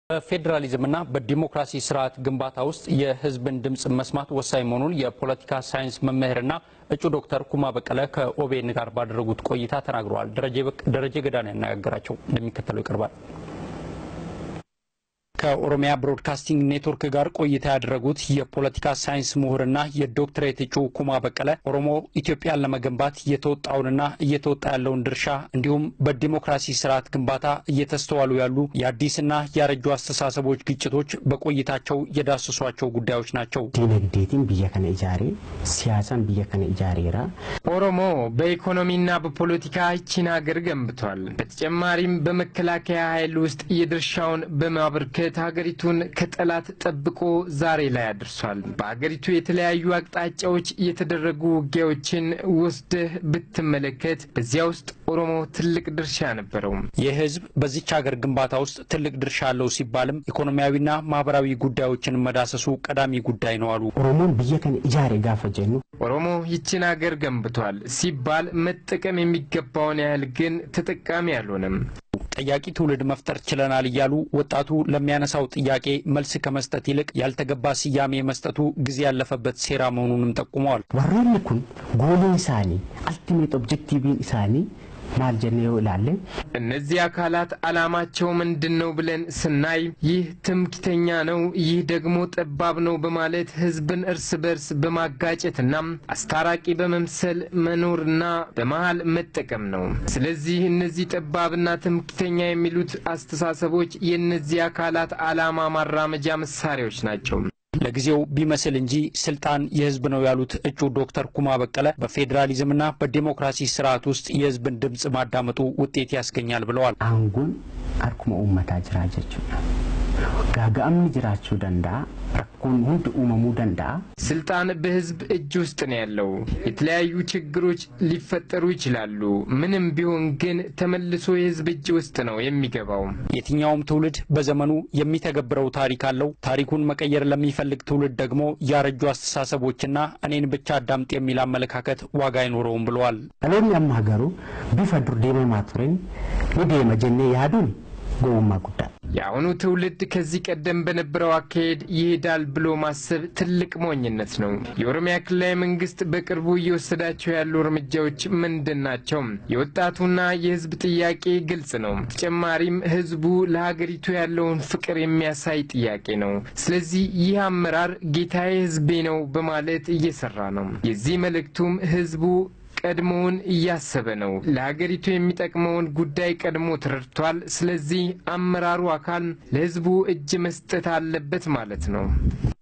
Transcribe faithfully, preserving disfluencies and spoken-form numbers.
በፌደራሊዝምና በዲሞክራሲ ስርዓት ግንባታ ውስጥ የህዝብን ድምጽ መስማት ወሳኝ መሆኑን የፖለቲካ ሳይንስ መምህርና እጩ ዶክተር ኩማ በቀለ ከኦቤን ጋር ባደረጉት ቆይታ ተናግረዋል። ደረጀ ገዳና ያናገራቸው እንደሚከተለው ይቀርባል። ከኦሮሚያ ብሮድካስቲንግ ኔትወርክ ጋር ቆይታ ያደረጉት የፖለቲካ ሳይንስ ምሁርና የዶክተሬት እጩ ኩማ በቀለ ኦሮሞ ኢትዮጵያን ለመገንባት የተወጣውንና እየተወጣ ያለውን ድርሻ እንዲሁም በዲሞክራሲ ስርዓት ግንባታ እየተስተዋሉ ያሉ የአዲስና ያረጁ አስተሳሰቦች ግጭቶች በቆይታቸው የዳሰሷቸው ጉዳዮች ናቸው። ዲነግዴቲን በየከነ ኢጃሪ ሲያሳን በየከነ ኢጃሪራ ኦሮሞ በኢኮኖሚና በፖለቲካ ይቺን ሀገር ገንብቷል። በተጨማሪም በመከላከያ ኃይል ውስጥ የድርሻውን በማበርከት ሀገሪቱን ከጠላት ጠብቆ ዛሬ ላይ አድርሷል። በሀገሪቱ የተለያዩ አቅጣጫዎች የተደረጉ ውጊያዎችን ወስደህ ብትመለከት በዚያ ውስጥ ኦሮሞ ትልቅ ድርሻ ነበረው። የህዝብ በዚች ሀገር ግንባታ ውስጥ ትልቅ ድርሻ አለው ሲባልም ኢኮኖሚያዊና ማህበራዊ ጉዳዮችን መዳሰሱ ቀዳሚ ጉዳይ ነው አሉ። ኦሮሞን በየከነ ኢጃሪ ጋፈጀኑ ኦሮሞ ይቺን ሀገር ገንብቷል ሲባል መጠቀም የሚገባውን ያህል ግን ተጠቃሚ ያልሆነም ጥያቄ ትውልድ መፍጠር ችለናል ይያሉ ወጣቱ ለሚያነሳው ጥያቄ መልስ ከመስጠት ይልቅ ያልተገባ ሲያሜ መስጠቱ ጊዜ ያለፈበት ሴራ መሆኑንም ጠቁመዋል። ወሮንኩን ጎሉን ሳኒ አልቲሜት ኦብጀክቲቭን ሳኒ ማልጀኔው ላለ እነዚህ አካላት አላማቸው ምንድነው ብለን ስናይ ይህ ትምክተኛ ነው ይህ ደግሞ ጠባብ ነው በማለት ህዝብን እርስ በርስ በማጋጨትና አስታራቂ በመምሰል መኖርና በመሃል መጠቀም ነው። ስለዚህ እነዚህ ጠባብና ትምክተኛ የሚሉት አስተሳሰቦች የነዚህ አካላት አላማ ማራመጃ መሳሪያዎች ናቸው። ለጊዜው ቢመስል እንጂ ስልጣን የህዝብ ነው ያሉት እጩ ዶክተር ኩማ በቀለ በፌደራሊዝምና በዲሞክራሲ ስርዓት ውስጥ የህዝብን ድምጽ ማዳመጡ ውጤት ያስገኛል ብለዋል። አንጉን አርኩማ ኡመታ ጅራጀቹ ጋጋምኒ ጅራቹ ደንዳ ረኩን ሁሉ ኡመሙ ደንዳ ስልጣን በህዝብ እጅ ውስጥ ነው ያለው። የተለያዩ ችግሮች ሊፈጠሩ ይችላሉ። ምንም ቢሆን ግን ተመልሶ የህዝብ እጅ ውስጥ ነው የሚገባው። የትኛውም ትውልድ በዘመኑ የሚተገብረው ታሪክ አለው። ታሪኩን መቀየር ለሚፈልግ ትውልድ ደግሞ ያረጁ አስተሳሰቦችና እኔን ብቻ አዳምጥ የሚል አመለካከት ዋጋ አይኖረውም ብለዋል። አለም ያማገሩ ቢፈድሩ ዴማማቱረን ለዴማ ጀኔ ያዱን ጎማ ጉዳ ያውኑ ትውልድ ከዚህ ቀደም በነበረው አካሄድ ይሄዳል ብሎ ማሰብ ትልቅ ሞኝነት ነው። የኦሮሚያ ክልላዊ መንግስት በቅርቡ እየወሰዳቸው ያሉ እርምጃዎች ምንድናቸው? የወጣቱና የህዝብ ጥያቄ ግልጽ ነው። ተጨማሪም ህዝቡ ለሀገሪቱ ያለውን ፍቅር የሚያሳይ ጥያቄ ነው። ስለዚህ ይህ አመራር ጌታዬ ህዝቤ ነው በማለት እየሰራ ነው። የዚህ መልእክቱም ህዝቡ ቀድሞውን እያሰበ ነው። ለሀገሪቱ የሚጠቅመውን ጉዳይ ቀድሞ ተረድቷል። ስለዚህ አመራሩ አካል ለህዝቡ እጅ መስጠት አለበት ማለት ነው።